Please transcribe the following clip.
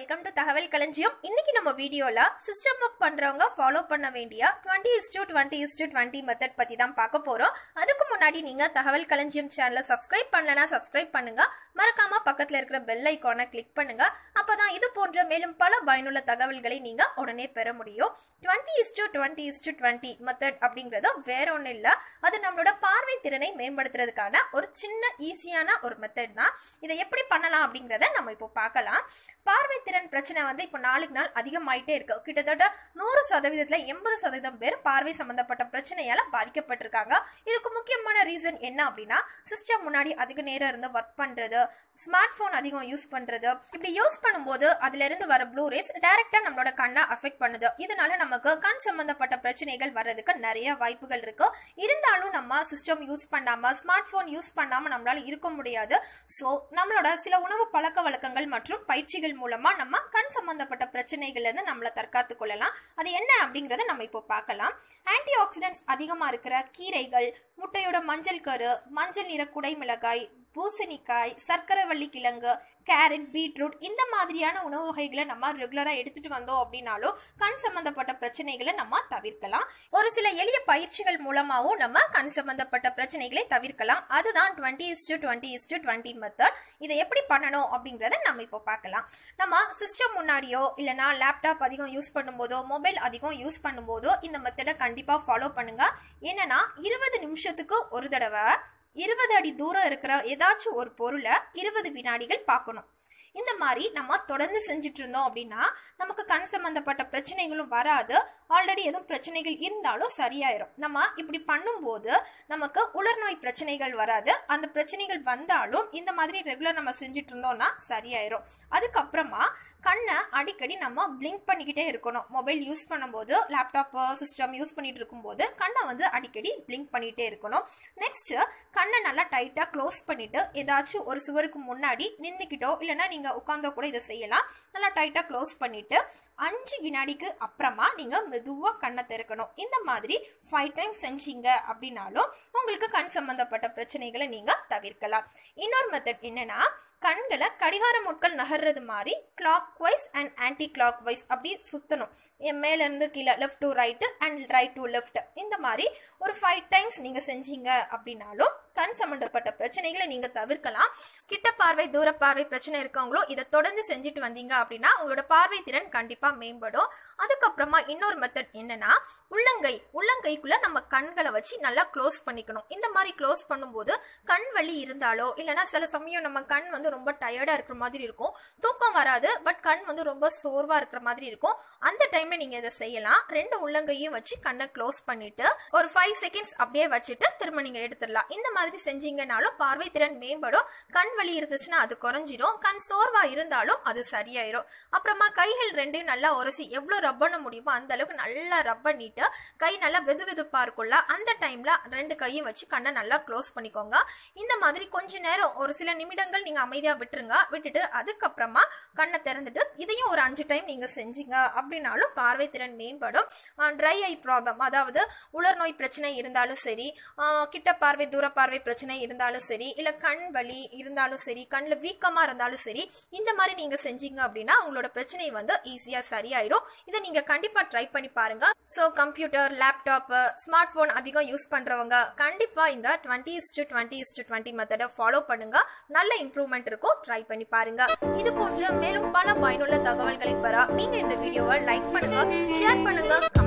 Welcome to தகவல் களஞ்சியம். இன்னைக்கு நம்ம வீடியோல சிஸ்டம் ஒர்க் பண்றவங்க ஃபாலோ பண்ண வேண்டிய 20:20:20 மெத்தட் பத்தி தான் பார்க்க போறோம். அதுக்கு முன்னாடி நீங்க தகவல் களஞ்சியம் சேனலை சப்ஸ்கிரைப் பண்ணலனா சப்ஸ்கிரைப் பண்ணுங்க. மறக்காம பக்கத்துல இருக்கிற பெல் ஐகானை கிளிக் பண்ணுங்க. அப்பதான் இது போன்ற மேலும் பல பயனுள்ள தகவல்களை நீங்க உடனே பெற முடியும். 20:20:20 மெத்தட் அப்படிங்கறது வேற ஒண்ணு இல்ல, அது நம்மளோட பார்வை திறனை மேம்படுத்துறதுக்கான ஒரு சின்ன ஈஸியான ஒரு மெத்தட் தான். இதை எப்படி பண்ணலாம் அப்படிங்கறத நம்ம இப்போ பார்க்கலாம். பார்வை திறன் பிரச்சனை வந்து இப்போ நாளுக்கு நாள் அதிகமாயிட்டே இருக்கு. கிட்டத்தட்ட 100%ல 80% பேர் பார்வை சம்பந்தப்பட்ட பிரச்சனையால பாதிக்கப்பட்டிருக்காங்க. இதுக்கு முக்கியமான ரீசன் என்ன அப்படின்னா, சிஸ்டம் முன்னாடி அதிக நேரம் இருந்து ஒர்க் பண்றது, ஸ்மார்ட் போன் அதிகம் யூஸ் பண்றது. இப்படி யூஸ் பண்ணும்போது அதுல இருந்து வர ப்ளூ ரேஸ் டைரக்டா நம்மளோட கண்ணை அஃபெக்ட் பண்ணுது. இதனால நமக்கு கண் சம்பந்தப்பட்ட பிரச்சனைகள் வர்றதுக்கு நிறைய வாய்ப்புகள் இருக்கு. இருந்தாலும் நம்ம சிஸ்டம் யூஸ் பண்ணாம, ஸ்மார்ட் போன் யூஸ் பண்ணாம நம்மளால இருக்க முடியாது. சோ நம்மளோட சில உணவு பழக்க வழக்கங்கள் மற்றும் பயிற்சிகள் மூலமா நம்ம கண் சம்பந்தப்பட்ட பிரச்சனைகள்ல இருந்து நம்மளை தற்காத்து கொள்ளலாம். அது என்ன அப்படிங்கறத நம்ம இப்போ பார்க்கலாம். ஆன்டி ஆக்சிடென்ட்ஸ் அதிகமா இருக்கிற கீரைகள், முட்டையோட மஞ்சள் கரு, மஞ்சள் நிற குடைமிளகாய், பூசணிக்காய், சர்க்கரைவள்ளி கிழங்கு, கேரட், பீட்ரூட் இந்த மாதிரியான உணவு வகைகளை நம்ம ரெகுலரா எடுத்துட்டு வந்தோம் அப்படின்னாலும் கண் சம்பந்தப்பட்ட பிரச்சனைகளை நம்ம தவிர்க்கலாம். ஒரு சில எளிய பயிற்சிகள் மூலமாவும் நம்ம கண் சம்பந்தப்பட்ட பிரச்சனைகளை தவிர்க்கலாம். அதுதான் 20:20:20 மெத்தட். இதை எப்படி பண்ணணும் அப்படிங்கறத நம்ம இப்போ பார்க்கலாம். நம்ம சிஸ்டம் முன்னாடியோ இல்லைன்னா லேப்டாப் அதிகம் யூஸ் பண்ணும்போதோ, மொபைல் அதிகம் யூஸ் பண்ணும்போதோ இந்த மெத்தடை கண்டிப்பா ஃபாலோ பண்ணுங்க. என்னன்னா 20 நிமிஷத்துக்கு ஒரு தடவை 20 அடி தூரம் இருக்கிற ஏதாச்சும் ஒரு பொருளை 20 வினாடிகள் பார்க்கணும். இந்த மாதிரி நம்ம தொடர்ந்து செஞ்சுட்டு இருந்தோம் அப்படின்னா நமக்கு கண் சம்பந்தப்பட்ட பிரச்சனைகளும் வராது. ஆல்ரெடி எதுவும் பிரச்சனைகள் இருந்தாலும் சரியாயிரும். நம்ம இப்படி பண்ணும்போது நமக்கு உலர்நோய் பிரச்சனைகள் வராது. அந்த பிரச்சனைகள் வந்தாலும் இந்த மாதிரி ரெகுலர் நம்ம செஞ்சுட்டு இருந்தோம்னா சரியாயிரும். அதுக்கப்புறமா கண்ணை அடிக்கடி நம்ம பிளிங்க் பண்ணிக்கிட்டே இருக்கணும். மொபைல் யூஸ் பண்ணும்போது, லேப்டாப் சிஸ்டம் யூஸ் பண்ணிட்டு இருக்கும்போது கண்ணை வந்து அடிக்கடி பிளிங்க் பண்ணிட்டே இருக்கணும். நெக்ஸ்ட், கண்ணை நல்லா டைட்டா க்ளோஸ் பண்ணிட்டு ஏதாச்சும் ஒரு சுவருக்கு முன்னாடி நின்னுக்கிட்டோ இல்லைன்னா நீங்க உட்கார்ந்தோ கூட இதை செய்யலாம். நல்லா டைட்டா க்ளோஸ் பண்ணிட்டு 5 வினாடிக்கு அப்புறமா நீங்க மெதுவா கண்ணை திறக்கணும். இந்த மாதிரி 5 டைம்ஸ் செஞ்சீங்க அப்படின்னாலும் உங்களுக்கு கண் சம்பந்தப்பட்ட பிரச்சனைகளை நீங்க தவிர்க்கலாம். இன்னொரு மெத்தட் என்னன்னா, கண்களை கடிகார முட்கள் நகர்றது மாதிரி clockwise and anticlockwise அப்படி சுத்தணும். மேல இருந்து கீழே, left to right and right to left. இந்த மாதிரி ஒரு 5 டைம்ஸ் நீங்க செஞ்சீங்க அப்படின்னாலும் கண் சம்பந்தப்பட்ட பிரச்சனைகளை நீங்க தவிர்க்கலாம். கிட்ட பார்வை, தூர பார்வை பிரச்சனை இருக்கவங்களோ இதை தொடர்ந்து செஞ்சுட்டு வந்தீங்க அப்படின்னா உங்களோட பார்வை திறன் கண்டிப்பா மேம்படும். அதுக்கப்புறமா இன்னொரு மெத்தட் என்னன்னா, உள்ளங்கைக்குள்ள நம்ம கண்களை வச்சு நல்லா க்ளோஸ் பண்ணிக்கணும். இந்த மாதிரி க்ளோஸ் பண்ணும்போது கண் வலி இருந்தாலோ இல்லைன்னா சில சமயம் நம்ம கண் வந்து ரொம்ப டயர்டா இருக்கிற மாதிரி இருக்கும், தூக்கம் வராது, பட் கண் வந்து ரொம்ப சோர்வா இருக்கிற மாதிரி இருக்கும். அந்த டைம்ல நீங்க இதை செய்யலாம். 2 உள்ளங்கையும் வச்சு கண்ணை க்ளோஸ் பண்ணிட்டு ஒரு 5 செகண்ட்ஸ் அப்படியே வச்சுட்டு திரும்ப நீங்க எடுத்துடலாம். இந்த மாதிரி செஞ்சீங்கனாலும் பார்வை திறன் மேம்படும். கண் வலி இருந்துச்சுன்னா அது குறைஞ்சிடும். கண் சோர்வா இருந்தாலும் அது சரியாயிரும். அப்புறமா கைகள் 2 நல்லா உரசி எவ்வளவு ரப் பண்ண முடியுமோ அந்த அளவுக்கு நல்லா ரப் பண்ணிட்டு கை நல்லா வெது வெதுப்பா இருக்கும்ல, அந்த டைம்ல 2 கையும் வச்சு கண்ணை நல்லா க்ளோஸ் பண்ணிக்கோங்க. இந்த மாதிரி கொஞ்ச நேரம் ஒரு சில நிமிடங்கள் நீங்க அமைதியா விட்டுருங்க. விட்டுட்டு அதுக்கப்புறமா கண்ணை திறந்துட்டு இதையும் ஒரு 5 டைம் நீங்க செஞ்சீங்க அப்படின்னாலும் பார்வை திறன் மேம்படும். ட்ரை ஐ ப்ராப்ளம், அதாவது உலர்நோய் பிரச்சனை இருந்தாலும் சரி, கிட்ட பார்வை தூர பார்வை பிரச்சனை இருந்தாலும் சரி, இல்ல கண் வலி இருந்தாலும் சரி, கண்ணுல வீக்கமா இருந்தாலும் சரி, இந்த மாதிரி நீங்க செஞ்சீங்க அப்படின்னா உங்களோட பிரச்சனை வந்து ஈஸியா சரியாயிரும். இதை நீங்க கண்டிப்பா ட்ரை பண்ணி பாருங்க. So computer, laptop, smartphone அதிகம் யூஸ் பண்றவங்க கண்டிப்பா இந்த 20:20:20 மெத்தடை ஃபாலோ பண்ணுங்க. நல்ல இம்ப்ரூவ்மெண்ட் இருக்கும். ட்ரை பண்ணி பாருங்க. இது போன்ற மேலும் பல பயனுள்ள தகவல்களை பெற நீங்க இந்த வீடியோவை லைக் பண்ணுங்க, ஷேர் பண்ணுங்க,